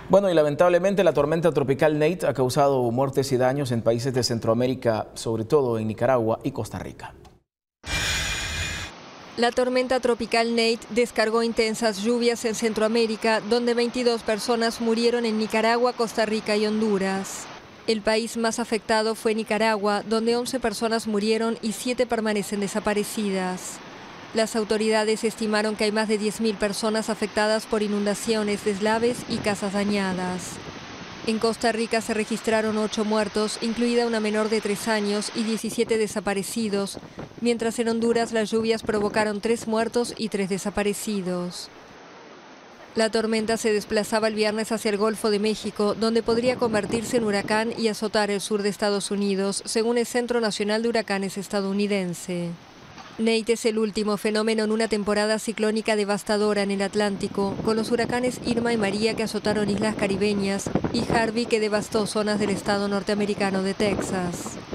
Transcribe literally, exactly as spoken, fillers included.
Bueno, y lamentablemente la tormenta tropical Nate ha causado muertes y daños en países de Centroamérica, sobre todo en Nicaragua y Costa Rica. La tormenta tropical Nate descargó intensas lluvias en Centroamérica, donde veintidós personas murieron en Nicaragua, Costa Rica y Honduras. El país más afectado fue Nicaragua, donde once personas murieron y siete permanecen desaparecidas. Las autoridades estimaron que hay más de diez mil personas afectadas por inundaciones, deslaves y casas dañadas. En Costa Rica se registraron ocho muertos, incluida una menor de tres años, y diecisiete desaparecidos, mientras en Honduras las lluvias provocaron tres muertos y tres desaparecidos. La tormenta se desplazaba el viernes hacia el Golfo de México, donde podría convertirse en huracán y azotar el sur de Estados Unidos, según el Centro Nacional de Huracanes estadounidense. Nate es el último fenómeno en una temporada ciclónica devastadora en el Atlántico, con los huracanes Irma y María que azotaron islas caribeñas y Harvey que devastó zonas del estado norteamericano de Texas.